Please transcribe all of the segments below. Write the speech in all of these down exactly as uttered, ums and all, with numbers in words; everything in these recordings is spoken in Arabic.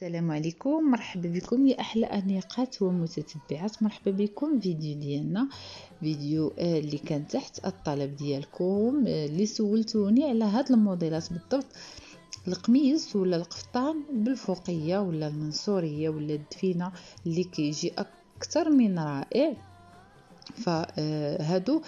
السلام عليكم، مرحبا بكم يا احلى انيقات ومتتبعات. مرحبا بكم فيديو ديالنا فيديو آه، اللي كان تحت الطلب ديالكم آه، اللي سولتوني على هاد الموديلات بالضبط، القميص ولا القفطان بالفوقيه ولا المنصوريه ولا الدفينه اللي كيجي اكثر من رائع. فهادو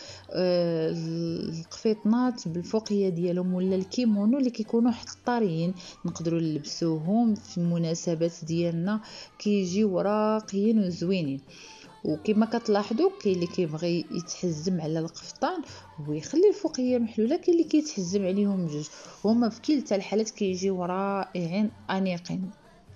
القفيطنات بالفوقيه ديالهم ولا الكيمونو اللي كيكونوا حتى طاريين نقدروا نلبسوهم في المناسبات ديالنا، كيجيو راقيين وزوينين. وكما كتلاحظوا كاين اللي كيبغي يتحزم على القفطان ويخلي الفوقيه محلوله، كاين اللي كيتحزم عليهم بجوج، هما في كلتا الحالات كيجيو رائعين انيقين.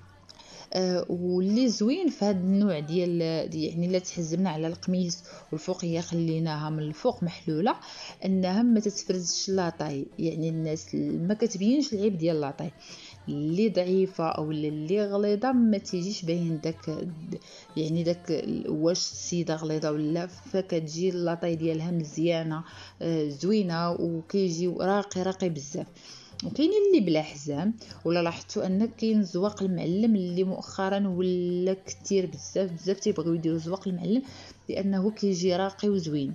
آه واللي زوين في هذا النوع ديال يعني الا تحزمنا على القميص والفوقيه خليناها من الفوق محلوله، انها ما تتفرزش لاطاي، يعني الناس ما كتبينش العيب ديال لاطاي. اللي ضعيفه او اللي غليظه ما تيجيش باين داك، يعني داك واش السيده غليظه ولا، فكتجي اللاطاي ديالها مزيانه آه زوينه وكيجي راقي راقي بزاف. وكاين اللي بلا حزام، ولا لاحظتوا ان كاين زواق المعلم اللي مؤخرا ولا كتير بزاف بزاف تيبغيو يديروا زواق المعلم لانه كيجي راقي وزوين.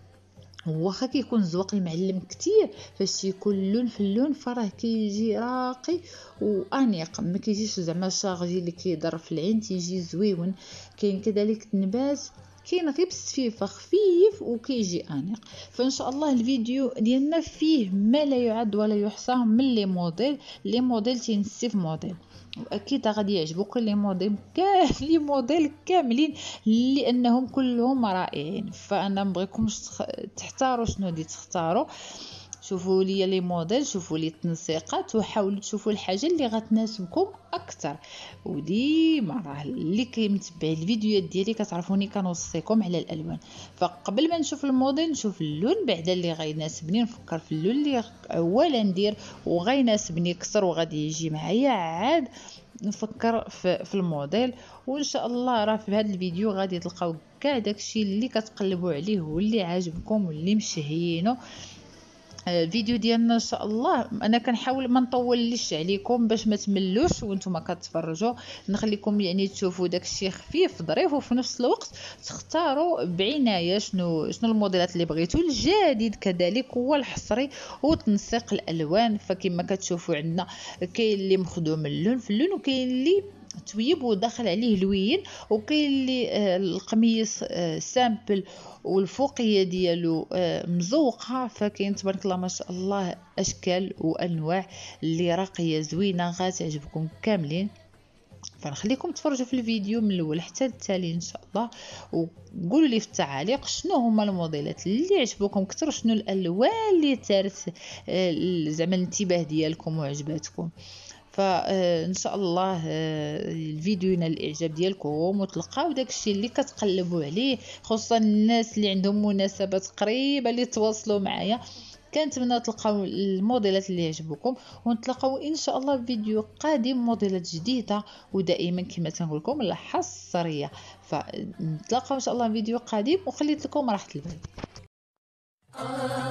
واخا كيكون زواق المعلم كتير، فاش تيكون لون في اللون فراه كيجي راقي وانيق، ما كيجيش زعما شارجي اللي كيضر في العين، تيجي زويون. كاين كذلك النباس، كاين غير بالسفيفه خفيف وكيجي انيق. فان شاء الله الفيديو ديالنا فيه ما لا يعد ولا يحصى من لي موديل لي موديل تينسي في موديل، واكيد غادي يعجبوكم لي موديل كاع لي موديل كاملين لانهم كلهم رائعين. فانا مبغيكمش تحتاروا شنو دي تختاروا، شوفوا لي لي موديل، شوفوا لي التنسيقات، وحاولوا تشوفوا الحاجه اللي غتناسبكم اكثر. وديما راه اللي كيمتبع الفيديوهات ديالي كتعرفوني كنوصيكم على الالوان، فقبل ما نشوف الموديل نشوف اللون، بعد اللي غيناسبني نفكر في اللون اللي اولا ندير وغيناسبني اكثر وغادي يجي معايا، عاد نفكر في, في الموديل. وان شاء الله راه في هذا الفيديو غادي تلقاو كاع داكشي اللي كتقلبوا عليه واللي عاجبكم واللي مشهيينه. الفيديو ديالنا ان شاء الله انا كنحاول ما نطولش عليكم باش ما تملوش وانتم كتفرجوا، نخليكم يعني تشوفوا داكشي خفيف ظريف، وفي نفس الوقت تختاروا بعنايه شنو شنو الموديلات اللي بغيتو. الجديد كذلك هو الحصري وتنسيق الالوان، فكما كتشوفوا عندنا كاين اللي مخدوم اللون في اللون، وكاين اللي تويب وداخل عليه لوين، وكاين اللي آه القميص آه سامبل والفوقيه ديالو آه مزوقه. فكاين تبارك الله ما شاء الله اشكال وانواع اللي راقيه زوينه غتعجبكم كاملين. فنخليكم تفرجوا في الفيديو من الاول حتى التالي ان شاء الله، وقولوا لي في التعاليق شنو هما الموديلات اللي عجبوكم اكثر، شنو الالوان اللي تارت آه زعما الانتباه ديالكم وعجباتكم. فان شاء الله الفيديو ينال الاعجاب ديالكم وتلقاو داكشي اللي كتقلبوا عليه، خصوصا الناس اللي عندهم مناسبات قريبه اللي تواصلوا معايا. كنتمنى تلقاو الموديلات اللي يعجبوكم، ونتلاقاو ان شاء الله في فيديو قادم موديلات جديده، ودائما كما تنقول لكم الحصريه. فنتلاقاو ان شاء الله في فيديو قادم، وخليت لكم راحه البال.